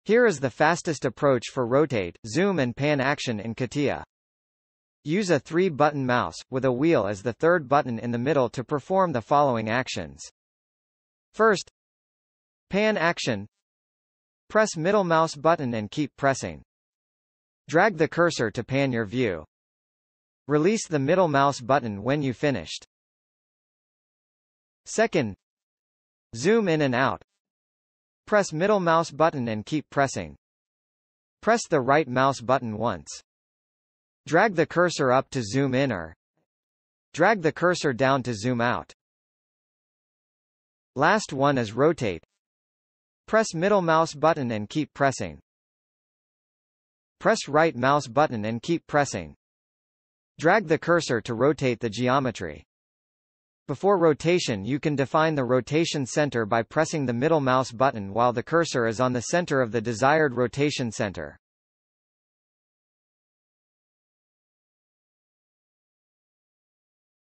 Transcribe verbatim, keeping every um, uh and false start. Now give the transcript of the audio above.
Here is the fastest approach for rotate, zoom and pan action in Catia. Use a three-button mouse, with a wheel as the third button in the middle to perform the following actions. First, pan action. Press middle mouse button and keep pressing. Drag the cursor to pan your view. Release the middle mouse button when you finished. Second, zoom in and out. Press middle mouse button and keep pressing. Press the right mouse button once. Drag the cursor up to zoom in or drag the cursor down to zoom out. Last one is rotate. Press middle mouse button and keep pressing. Press right mouse button and keep pressing. Drag the cursor to rotate the geometry. Before rotation, you can define the rotation center by pressing the middle mouse button while the cursor is on the center of the desired rotation center.